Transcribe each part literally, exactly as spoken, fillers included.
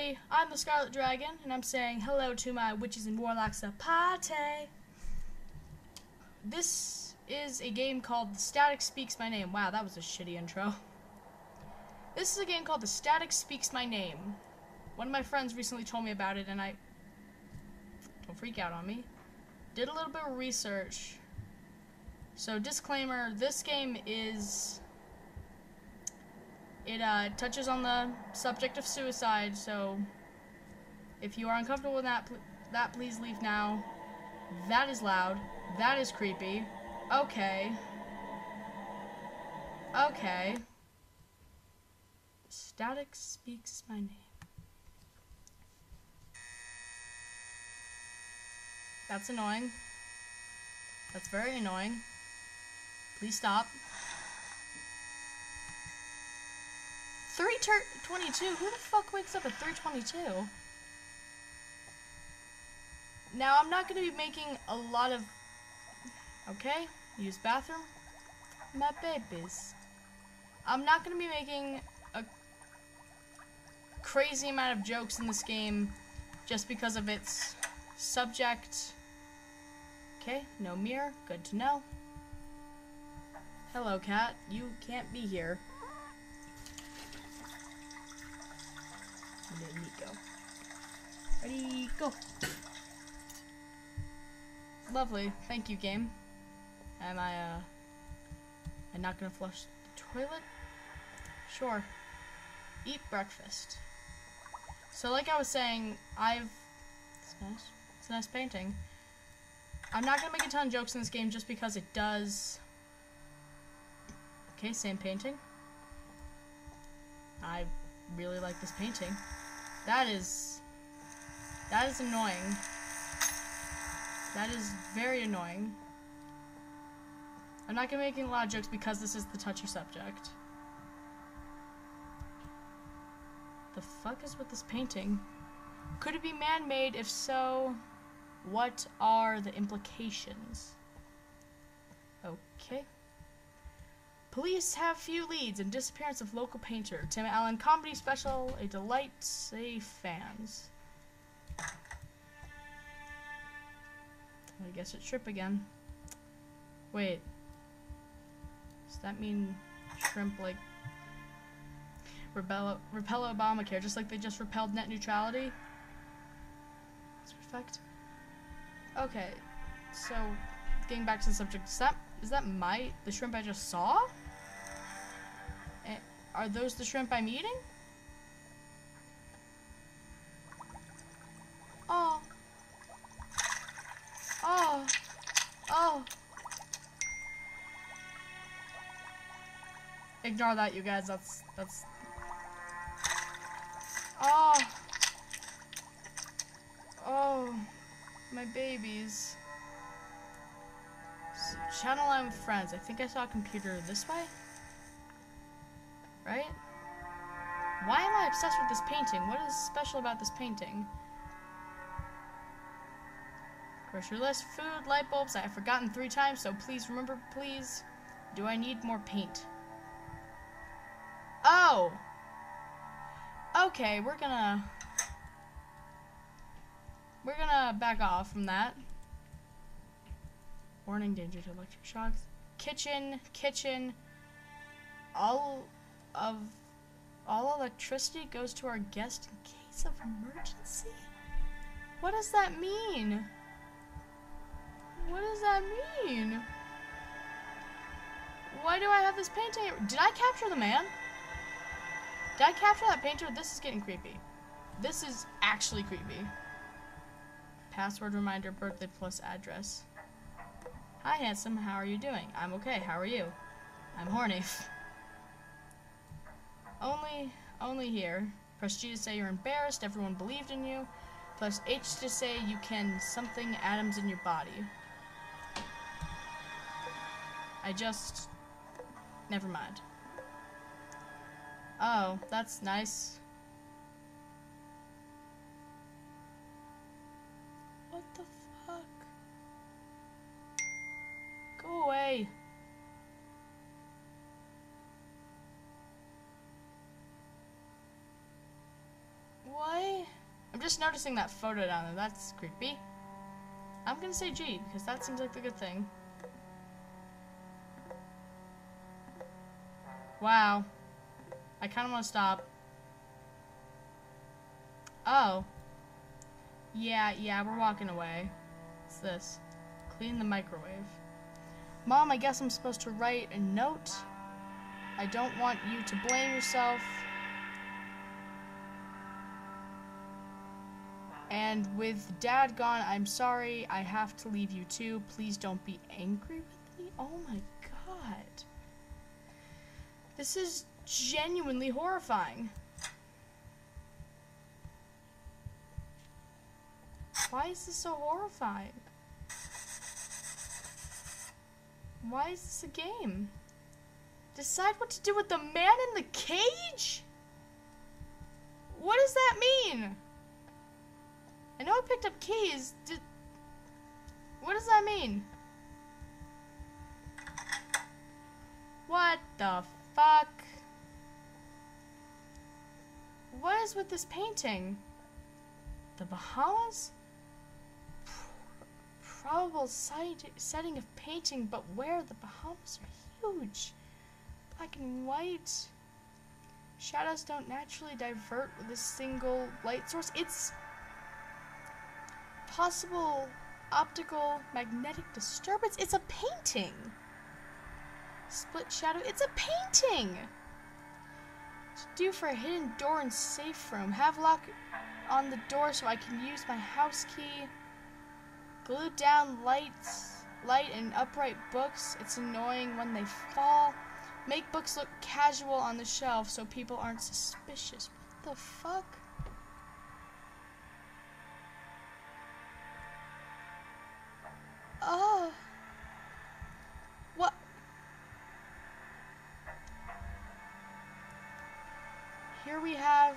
everybody, I'm the Scarlet Dragon, and I'm saying hello to my witches and warlocks of party. This is a game called The Static Speaks My Name. Wow, that was a shitty intro. This is a game called The Static Speaks My Name. One of my friends recently told me about it, and I... Don't freak out on me. Did a little bit of research. So, disclaimer, this game is... It uh, touches on the subject of suicide, so if you are uncomfortable with that, pl that please leave now. That is loud. That is creepy. Okay. Okay. Static speaks my name. That's annoying. That's very annoying. Please stop. three twenty-two? Who the fuck wakes up at three twenty-two? Now, I'm not going to be making a lot of... Okay, use bathroom. My babies. I'm not going to be making a crazy amount of jokes in this game just because of its subject. Okay, no mirror. Good to know. Hello, cat. You can't be here. Let me go. Ready, go. Lovely. Thank you, game. Am I, uh... I'm not gonna flush the toilet? Sure. Eat breakfast. So, like I was saying, I've... It's nice. It's a nice painting. I'm not gonna make a ton of jokes in this game just because it does... Okay, same painting. I really like this painting. That is... That is annoying. That is very annoying. I'm not gonna be making a lot of jokes because this is the touchy subject. The fuck is with this painting? Could it be man-made? If so, what are the implications? Okay. Police have few leads in disappearance of local painter. Tim Allen comedy special, a delight, say fans. I guess it's shrimp again. Wait. Does that mean shrimp, like, repel, repel Obamacare, just like they just repelled net neutrality? That's perfect. Okay, so, getting back to the subject, is that, is that my, the shrimp I just saw? Eh, are those the shrimp I'm eating? Oh. Oh. Oh. Ignore that, you guys. That's, that's... Oh. Oh. My babies. So, channel line with friends. I think I saw a computer this way? Right? Why am I obsessed with this painting? What is special about this painting? Grocery list, food, light bulbs. I have forgotten three times, so please remember, please. Do I need more paint? Oh! Okay, we're gonna... We're gonna back off from that. Warning, danger to electric shocks. Kitchen, kitchen. All of... All electricity goes to our guest in case of emergency? What does that mean? What does that mean? Why do I have this painting? Did I capture the man? Did I capture that painter? This is getting creepy. This is actually creepy. Password reminder, birthday plus address. Hi, handsome. How are you doing? I'm okay. How are you? I'm horny. only, only here. Press G to say you're embarrassed. Everyone believed in you. Press H to say you can something atoms in your body. I just... Never mind. Oh, that's nice. What the fuck? Go away. What? just noticing that photo down there. That's creepy. I'm gonna say G, because that seems like the good thing. Wow. I kind of want to stop. Oh. Yeah, yeah, we're walking away. What's this? Clean the microwave. Mom, I guess I'm supposed to write a note. I don't want you to blame yourself. And with Dad gone, I'm sorry. I have to leave you too. Please don't be angry with me. Oh my god. This is genuinely horrifying. Why is this so horrifying? Why is this a game? Decide what to do with the man in the cage? What does that mean? I know I picked up keys. Did... What does that mean? What the fuck? What is with this painting? The Bahamas? Probable site, setting of painting, but where? The Bahamas are huge. Black and white. Shadows don't naturally divert with a single light source. It's possible optical magnetic disturbance. It's a painting. Split shadow. It's a painting. To do for a hidden door and safe room. Have lock on the door so I can use my house key. Glue down lights, light and upright books. It's annoying when they fall. Make books look casual on the shelf so people aren't suspicious. What the fuck? Oh. What? Here we have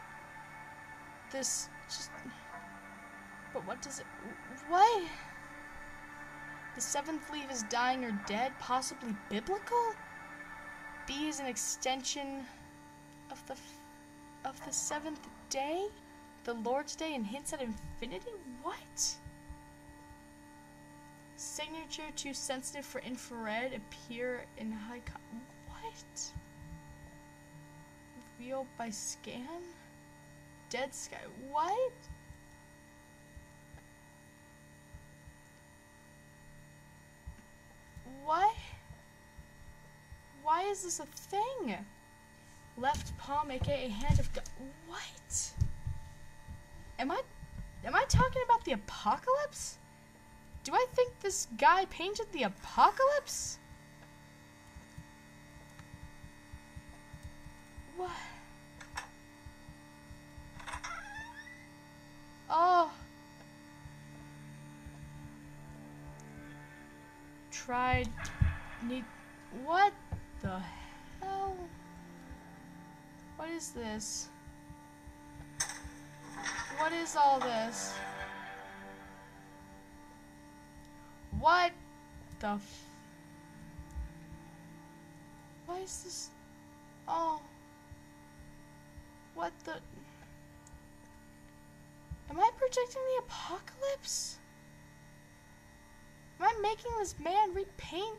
this just... But what does it... What? The seventh leaf is dying or dead? Possibly biblical? B is an extension of the... of the seventh day? The Lord's Day and hints at infinity? What? Signature too sensitive for infrared appear in high... Con what? Revealed by scan? Dead sky. What? What? Why is this a thing? Left palm, aka hand of God. What? Am I, am I talking about the apocalypse? Do I think this guy painted the apocalypse? What? Oh. Tried, need, what the hell? What is this? What is all this? What the f- Why is this? Oh. What the? Am I projecting the apocalypse? Am I making this man repaint?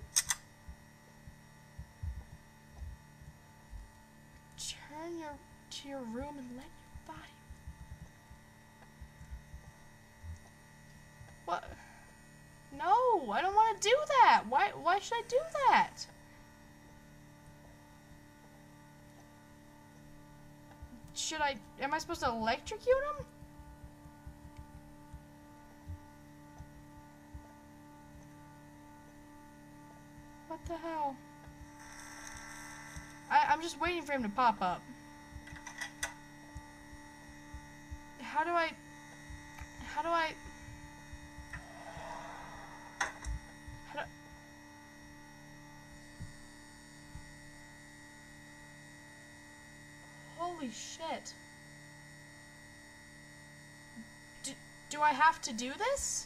Turn your to your room and let your body. What? No, I don't want to do that. Why? Why should I do that? Should I? Am I supposed to electrocute him? What the hell? I, I'm just waiting for him to pop up. How do I... How do I... How do... Holy shit. Do, do I have to do this?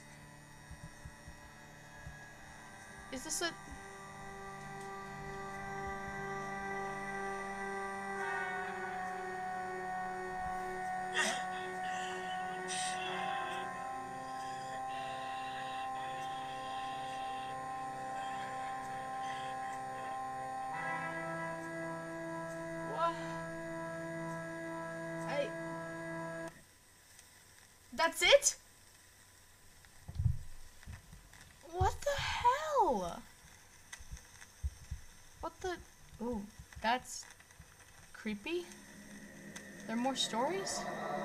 Is this a... That's it? What the hell? What the... Ooh, that's creepy. There are more stories?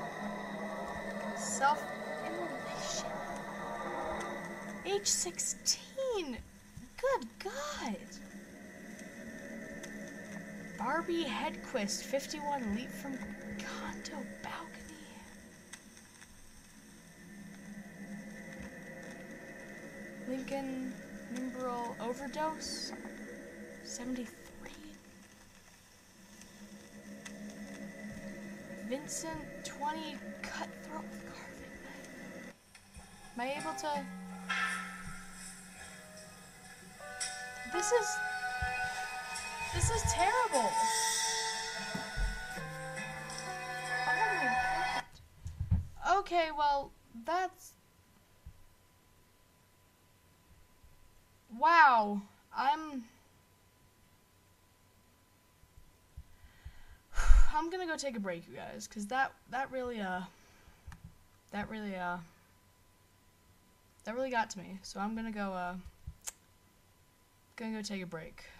Self-immolation. Age sixteen. Good God. Barbie Hedquist, fifty-one, leap from condo balcony. Lincoln Nimbrel overdose, seventy-three. Vincent, twenty, cutthroat with carving knife. Am I able to... This is... This is terrible. Oh my God. Okay, well, that's... Wow. I'm... I'm gonna go take a break, you guys, because that, that really, uh... That really, uh... That really got to me. So I'm gonna go, uh... Gonna go take a break.